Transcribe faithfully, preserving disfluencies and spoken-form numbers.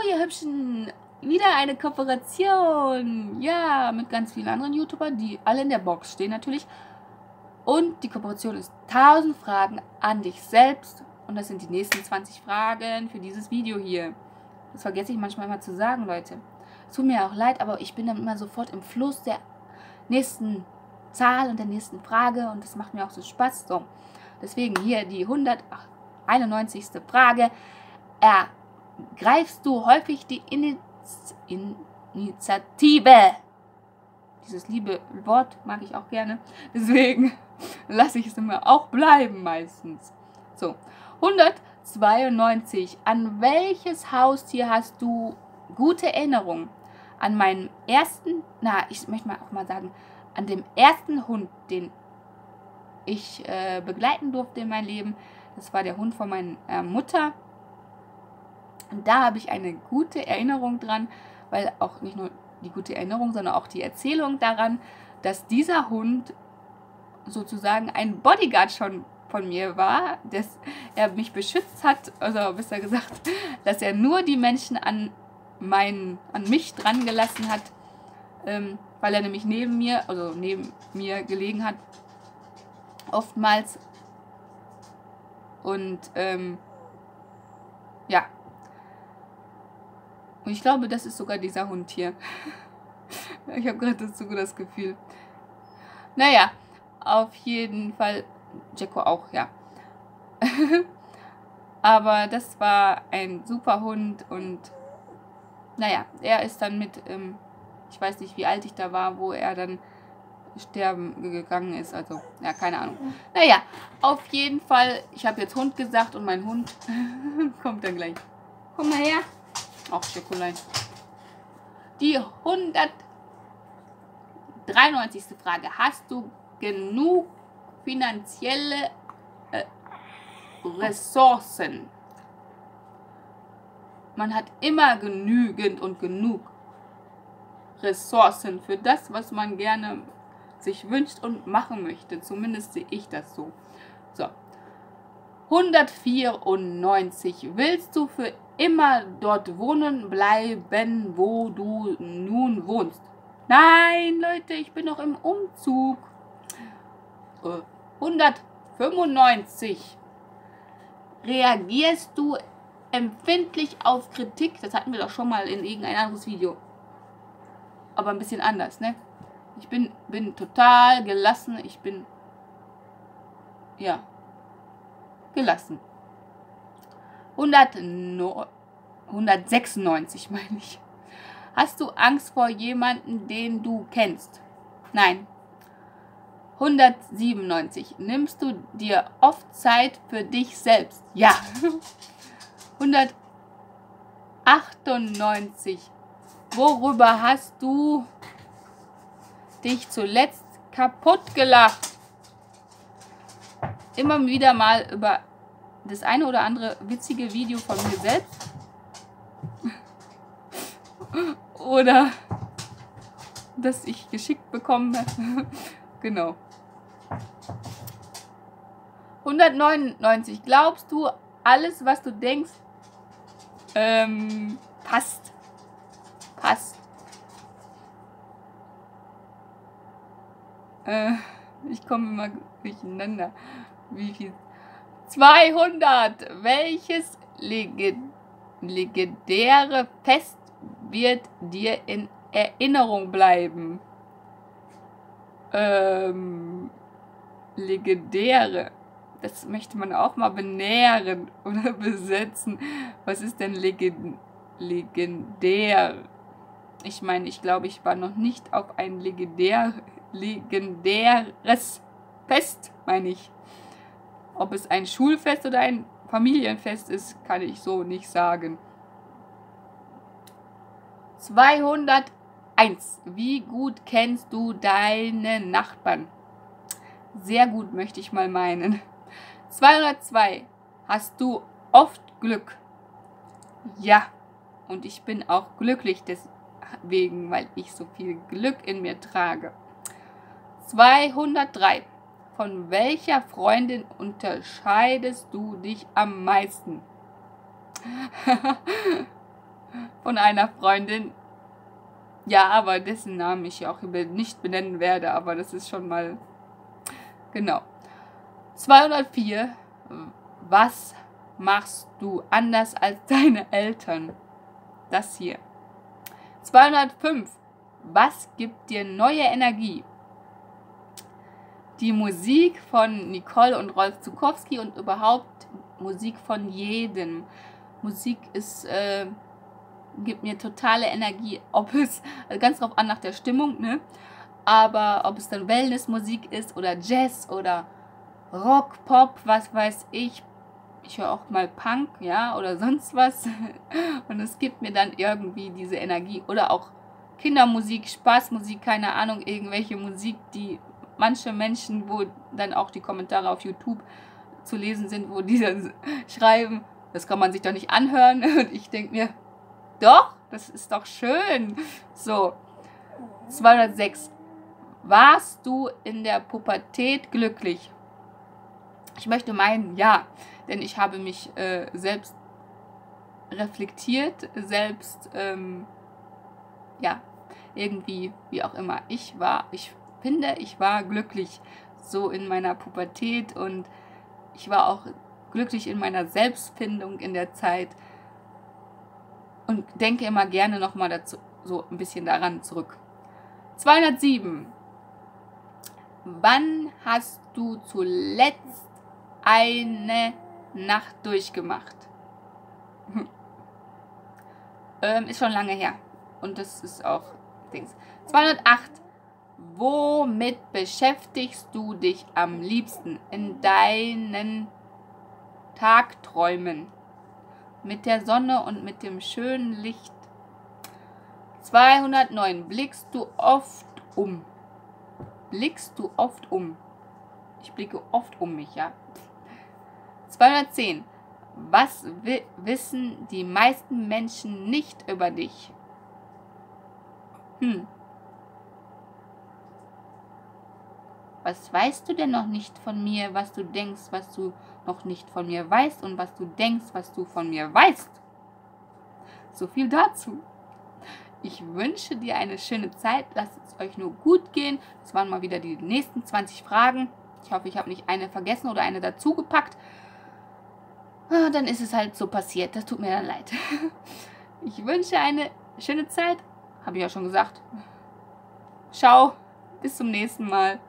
ihr Hübschen, wieder eine Kooperation. Ja, mit ganz vielen anderen YouTubern, die alle in der Box stehen natürlich. Und die Kooperation ist tausend Fragen an dich selbst. Und das sind die nächsten zwanzig Fragen für dieses Video hier. Das vergesse ich manchmal immer zu sagen, Leute. Es tut mir auch leid, aber ich bin dann immer sofort im Fluss der nächsten Zahl und der nächsten Frage. Und das macht mir auch so Spaß. So, deswegen hier die hunderteinundneunzigste Frage. Ergreifst du häufig die Ini Initiative? Dieses liebe Wort mag ich auch gerne. Deswegen lasse ich es immer auch bleiben meistens. So, hundertzweiundneunzig. An welches Haustier hast du gute Erinnerungen? An meinen ersten, na, ich möchte mal auch mal sagen, an dem ersten Hund, den ich äh, begleiten durfte in meinem Leben. Das war der Hund von meiner äh, Mutter. Und da habe ich eine gute Erinnerung dran, weil auch nicht nur die gute Erinnerung, sondern auch die Erzählung daran, dass dieser Hund sozusagen ein Bodyguard schon von mir war, dass er mich beschützt hat, also besser gesagt, dass er nur die Menschen an, mein, an mich dran gelassen hat, ähm, weil er nämlich neben mir, also neben mir gelegen hat, oftmals. Und ähm, ja, und ich glaube, das ist sogar dieser Hund hier. Ich habe gerade so das Gefühl. Naja, auf jeden Fall. Jacko auch, ja. Aber das war ein super Hund und naja, er ist dann mit, ähm, ich weiß nicht, wie alt ich da war, wo er dann sterben gegangen ist. Also, ja, keine Ahnung. Naja, auf jeden Fall, ich habe jetzt Hund gesagt und mein Hund kommt dann gleich. Komm mal her. Auch Schokolein. Die hundertdreiundneunzigste Frage. Hast du genug finanzielle äh, Ressourcen? Man hat immer genügend und genug Ressourcen für das, was man gerne sich wünscht und machen möchte. Zumindest sehe ich das so. So. hundertvierundneunzig. Willst du für immer dort wohnen bleiben, wo du nun wohnst? Nein, Leute, ich bin noch im Umzug. Äh, hundertfünfundneunzig. Reagierst du empfindlich auf Kritik? Das hatten wir doch schon mal in irgendein anderes Video. Aber ein bisschen anders, ne? Ich bin, bin total gelassen. Ich bin, ja, gelassen. hundertsechsundneunzig meine ich. Hast du Angst vor jemandem, den du kennst? Nein. hundertsiebenundneunzig. Nimmst du dir oft Zeit für dich selbst? Ja. hundertachtundneunzig. Worüber hast du dich zuletzt kaputt gelacht? Immer wieder mal über das eine oder andere witzige Video von mir selbst. Oder das ich geschickt bekomme. Genau. hundertneunundneunzig. Glaubst du, alles, was du denkst, ähm, passt? Passt. Äh, ich komme immer durcheinander. Wie viel? zweihundert. Welches Legend legendäre Fest wird dir in Erinnerung bleiben? Ähm, legendäre. Das möchte man auch mal benähren oder besetzen. Was ist denn legend legendär? Ich meine, ich glaube, ich war noch nicht auf ein legendär legendäres Fest, meine ich. Ob es ein Schulfest oder ein Familienfest ist, kann ich so nicht sagen. zweihunderteins. Wie gut kennst du deine Nachbarn? Sehr gut, möchte ich mal meinen. zweihundertzwei. Hast du oft Glück? Ja. Und ich bin auch glücklich deswegen, weil ich so viel Glück in mir trage. zweihundertdrei. Von welcher Freundin unterscheidest du dich am meisten? von einer Freundin. Ja, aber dessen Namen ich auch nicht benennen werde, aber das ist schon mal... Genau. zweihundertvier. Was machst du anders als deine Eltern? Das hier. zweihundertfünf. Was gibt dir neue Energie? Die Musik von Nicole und Rolf Zukowski und überhaupt Musik von jedem. Musik ist, äh, gibt mir totale Energie, ob es, also ganz drauf an nach der Stimmung, ne? Aber ob es dann Wellnessmusik ist oder Jazz oder Rock, Pop, was weiß ich. Ich höre auch mal Punk, ja, oder sonst was. Und es gibt mir dann irgendwie diese Energie. Oder auch Kindermusik, Spaßmusik, keine Ahnung, irgendwelche Musik, die manche Menschen, wo dann auch die Kommentare auf YouTube zu lesen sind, wo die dann schreiben, das kann man sich doch nicht anhören. Und ich denke mir, doch, das ist doch schön. So, zweihundertsechs. Warst du in der Pubertät glücklich? Ich möchte meinen, ja, denn ich habe mich äh, selbst reflektiert, selbst, ähm, ja, irgendwie, wie auch immer. Ich war, ich finde, ich war glücklich so in meiner Pubertät und ich war auch glücklich in meiner Selbstfindung in der Zeit und denke immer gerne nochmal dazu, so ein bisschen daran zurück. zweihundertsieben. Wann hast du zuletzt eine Nacht durchgemacht? Hm. Ähm, ist schon lange her. Und das ist auch Dings. zweihundertacht. Womit beschäftigst du dich am liebsten in deinen Tagträumen? Mit der Sonne und mit dem schönen Licht. zweihundertneun. Blickst du oft um? Blickst du oft um? Ich blicke oft um mich, ja. zweihundertzehn. Was wi- wissen die meisten Menschen nicht über dich? Hm. Was weißt du denn noch nicht von mir, was du denkst, was du noch nicht von mir weißt und was du denkst, was du von mir weißt? So viel dazu. Ich wünsche dir eine schöne Zeit. Lasst es euch nur gut gehen. Das waren mal wieder die nächsten zwanzig Fragen. Ich hoffe, ich habe nicht eine vergessen oder eine dazugepackt. Ah, dann ist es halt so passiert. Das tut mir dann leid. Ich wünsche eine schöne Zeit. Habe ich ja schon gesagt. Ciao. Bis zum nächsten Mal.